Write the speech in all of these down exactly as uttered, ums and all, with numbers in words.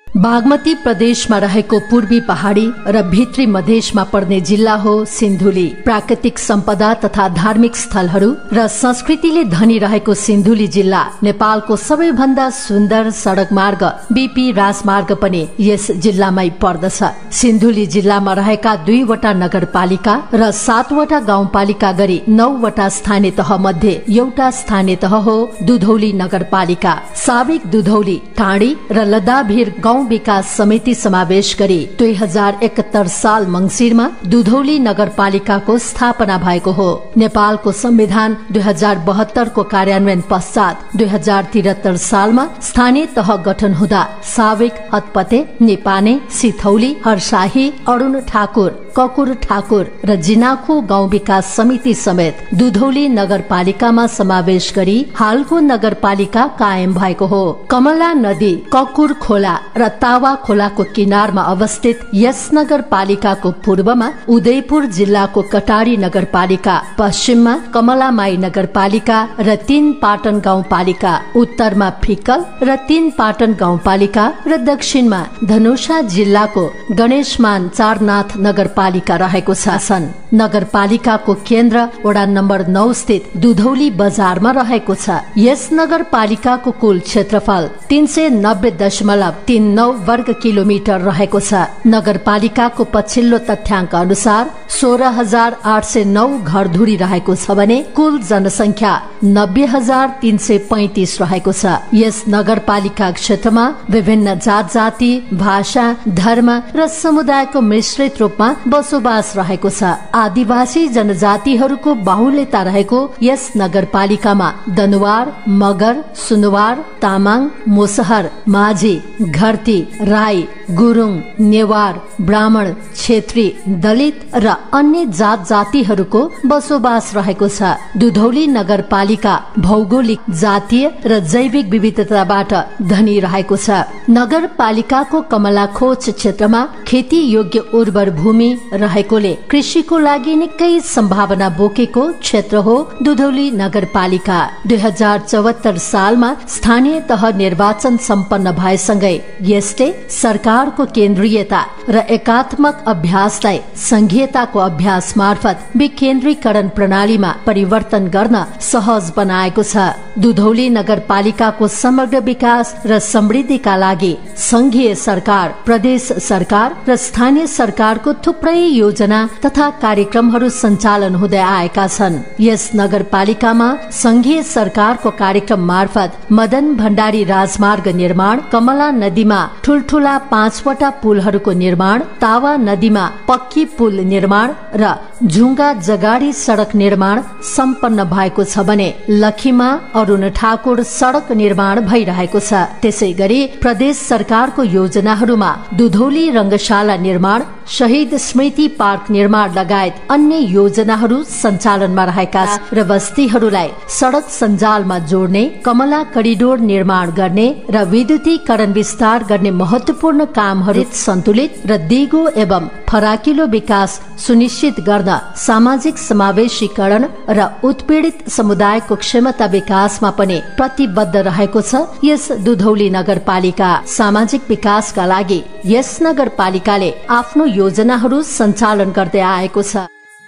बागमती प्रदेशमा रहेको पूर्वी पहाडी र भित्री मधेसमा पर्ने जिल्ला हो सिन्धुली। प्राकृतिक सम्पदा तथा धार्मिक स्थलहरू र संस्कृतिले धनी रहेको सिन्धुली जिल्ला नेपालको सबैभन्दा सुन्दर सड़क मार्ग बीपी राजमार्ग पनि यस जिल्लामै पर्दछ। सिन्धुली जिल्लामा रहेका दुईवटा नगरपालिका र सातवटा गाउँपालिका गरी नौवटा स्थानीय तह मध्ये एउटा स्थानीय तह हो दुधौली नगरपालिका। साबिक दुधौली, टाँडी र लदाभिर गाउँ विकास समिति समावेश गरी दुई हजार एकहत्तर साल मंगिरमा दुधौली नगरपालिकाको स्थापना भएको हो। नेपालको संविधान दुई हजार बहत्तर को कार्यान्वयन पश्चात दुई हजार तिहत्तर सालमा स्थानीय तह गठन हुँदा साबिक हतपते, निपाने, सिथौली, हर्साही, अरुण ठाकुर, ककुर ठाकुर र जिनाखु गाउँ विकास समिति समेत दुधौली नगरपालिकामा समावेश गरी हालको नगरपालिका कायम भएको हो। कमला नदी, ककुर खोला र तावा खोलाको किनारमा अवस्थित यस नगरपालिकाको पूर्वमा उदयपुर जिल्लाको कटारी नगरपालिका, पश्चिममा कमलामाई नगरपालिका र तीन पाटन गाउँपालिका, उत्तरमा फिक्कल र तीन पाटन गाउँपालिका र दक्षिणमा धनुषा जिल्लाको गणेशमान चारनाथ नगरपालिका रहेको छ। नगरपालिकाको केन्द्र वडा नम्बर नौ स्थित दुधौली बजारमा रहेको छ। यस नगरपालिकाको कुल क्षेत्रफल तीन सय नब्बे दशमलव तीन नौ वर्ग किलोमिटर रहेको छ। नगरपालिकाको पछिल्लो तथ्याङ्क अनुसार सोह्र हजार आठ सय नौ घरधुरी रहेको छ भने कुल जनसंख्या नब्बे हजार तीन सय पैंतिस रहेको छ। यस नगरपालिका क्षेत्रमा विभिन्न जात जाति, भाषा, धर्म र समुदायको मिश्रित रूपमा बसोबास रहेको छ। आदिवासी जनजातिहरूको बाहुल्यता रहेको यस नगरपालिकामा दनुवार, मगर, सुनवार, तामाङ, मुसहर, माझी, घरती, राई, गुरुङ, नेवार, ब्राह्मण, क्षेत्री, दलित र अन्य जात जातिहरूको बसोबास रहेको छ। दुधौली नगरपालिका भौगोलिक, जातीय र जैविक विविधताबाट धनी रहेको छ। नगरपालिकाको कमलाखोच क्षेत्रमा खेती योग्य उर्वर भूमि रहेकोले कृषिको लागि निकै सम्भावना बोकेको क्षेत्र हो दुधौली नगरपालिका। दुई हजार चौहत्तर सालमा स्थानीय तह निर्वाचन सम्पन्न भएसँगै यसले सरकारको केन्द्रीयता र एकात्मक अभ्यासलाई संघीयताको अभ्यास मार्फत विकेन्द्रीकरण प्रणालीमा परिवर्तन गर्न सहज बनाएको छ। दुधौली नगरपालिकाको समग्र विकास र समृद्धिका लागि संघीय सरकार, प्रदेश सरकार र स्थानीय सरकारको थुप्रै योजना तथा कार्यक्रमहरू सञ्चालन हुँदै आएका छन्। यस नगरपालिकामा संघीय सरकारको कार्यक्रम मार्फत मदन भण्डारी राजमार्ग निर्माण, कमला नदीमा ठुल्ठुला पाँचवटा पुलहरूको निर्माण, तावा नदीमा पक्की पुल निर्माण र झुङ्गा जगाडी सड़क निर्माण सम्पन्न भएको छ भने लखीमा अरुण ठाकुर सड़क निर्माण भइरहेको छ। त्यसै गरी प्रदेश सरकारको योजनाहरूमा दुधौली रंगशाला निर्माण, शहीद स्मृति पार्क निर्माण लगायत अन्य योजनाहरू सञ्चालनमा रहेका र बस्तीहरूलाई सड़क सञ्जालमा जोड्ने, कमला करिडोर निर्माण गर्ने र विद्युतीकरण विस्तार गर्ने महत्वपूर्ण कामहरू सन्तुलित र दिगो एवं फराकिलो विकास सुनिश्चित गर्न सामाजिक समावेशीकरण र उत्पीडित समुदायको क्षमता विकासमा पनि प्रतिबद्ध रहेको छ। यस दुधौली नगरपालिका सामाजिक विकासका लागि यस नगरपालिकाले आफ्नो योजनाहरू सञ्चालन गर्दै आएको छ।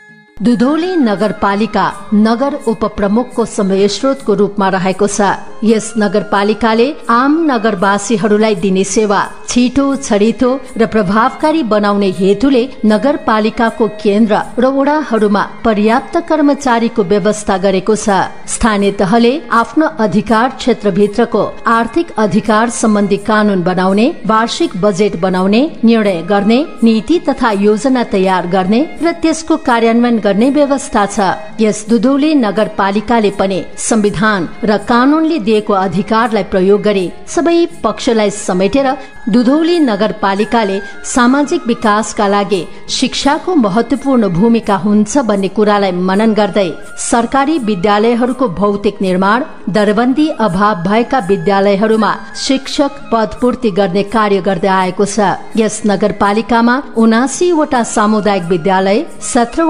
दुधौली नगरपालिका नगर उपप्रमुखको समय स्रोतको रूपमा रहेको छ। यस नगरपालिकाले आम नगरवासीहरूलाई दिने सेवा छिटो, छरितो र प्रभावकारी बनाउने हेतुले नगरपालिकाको केन्द्र र वडाहरूमा पर्याप्त कर्मचारीको व्यवस्था गरेको छ। स्थानीय तहले आफ्नो अधिकार क्षेत्रभित्रको आर्थिक अधिकार सम्बन्धी कानून बनाउने, वार्षिक बजेट बनाउने, निर्णय गर्ने, नीति तथा योजना तयार गर्ने र त्यसको कार्यान्वयन गर्ने व्यवस्था छ। यस दुधौली नगरपालिकाले पनि संविधान र कानूनले दिएको अधिकारलाई प्रयोग गरी सबै पक्षलाई समेटेर दुधौली नगरपालिकाले सामाजिक विकासका लागि शिक्षाको महत्वपूर्ण भूमिका हुन्छ भन्ने कुरालाई मनन गर्दै सरकारी विद्यालयहरूको भौतिक निर्माण, दरबन्दी अभाव भएका विद्यालयहरूमा शिक्षक पदपूर्ति गर्ने कार्य गर्दै आएको छ। यस नगरपालिकामा उनासी वटा सामुदायिक विद्यालय, सत्रहवटा निजी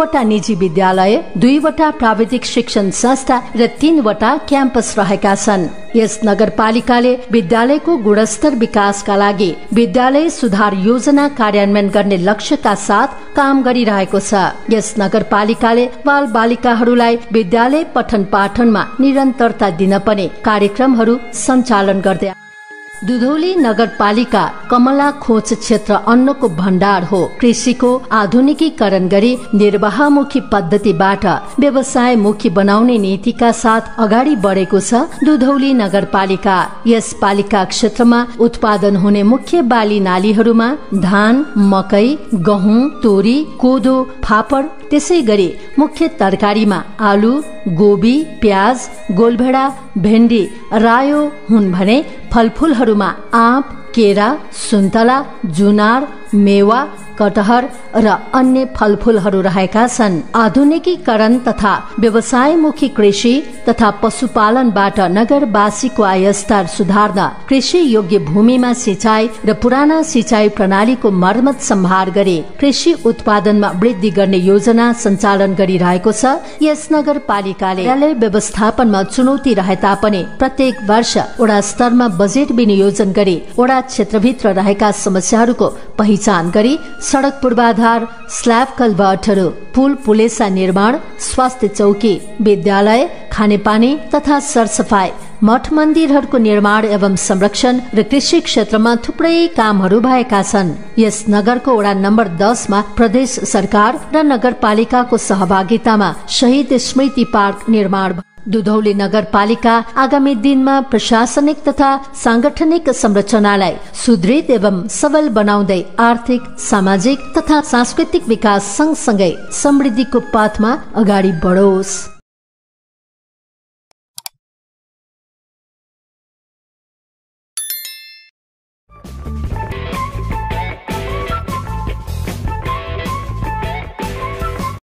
निजी विद्यालय, दुईवटा प्राविधिक शिक्षण संस्था र तीनवटा क्याम्पस रहेका छन्। यस नगरपालिकाले विद्यालयको गुणस्तर विकासका लागि विद्यालय सुधार योजना कार्यान्वयन गर्ने लक्ष्यका साथ काम गरिरहेको छ। यस नगरपालिकाले बाल बालिकाहरूलाई विद्यालय पठन पाठनमा निरन्तरता दिन पनि कार्यक्रमहरू सञ्चालन गर्दै। दुधौली नगरपालिका कमला खोज क्षेत्र अन्नको भण्डार हो। कृषिको आधुनिकीकरण गरी निर्वाहमुखी पद्धतिबाट व्यवसायमुखी बनाउने नीतिका साथ अगाडि बढेको छ दुधौली नगरपालिका। यस पालिका क्षेत्रमा उत्पादन हुने मुख्य बाली नालीहरूमा धान, मकै, गहुँ, तोरी, कोदो, फापर, त्यसै गरी मुख्य तरकारीमा आलु, गोबी, प्याज, गोलभेडा, भेन्डी, रायो हुन् भने फलफूलहरूमा आँप, केरा, सुन्तला, जुनार, मेवा, कटहर र अन्य फलफूलहरू रहेका छन्। आधुनिकीकरण तथा व्यवसायमुखी कृषि तथा पशुपालनबाट नगरवासीको आय स्तर सुधार्न कृषि योग्य भूमिमा सिंचाई र पुराना सिंचाई प्रणालीको मर्मत सम्हार गरी कृषि उत्पादनमा वृद्धि गर्ने योजना सञ्चालन गरिरहेको छ। यस नगरपालिकाले विद्यालय व्यवस्थापनमा चुनौती रहे तापनि प्रत्येक वर्ष वडा स्तरमा बजेट विनियोजन गरी वडा क्षेत्रभित्र रहेका समस्याहरूको पहिचान गरी सड़क पूर्वाधार, स्ल्याब कल्भर्टहरू, पुल पुलेसा निर्माण, स्वास्थ्य चौकी, विद्यालय, खानेपानी तथा सरसफाई, मठ मन्दिरहरूको निर्माण एवं संरक्षण र कृषि क्षेत्रमा थुप्रै कामहरू भएका छन्। यस नगरको वडा नम्बर दसमा प्रदेश सरकार र नगरपालिकाको सहभागितामा शहीद स्मृति पार्क निर्माण। दुधौली नगरपालिका आगामी दिनमा प्रशासनिक तथा सांगठनिक संरचनालाई सुदृढ एवं सबल बनाउँदै आर्थिक, सामाजिक तथा सांस्कृतिक विकास सँगसँगै समृद्धिको पथमा अगाडि बढोस्।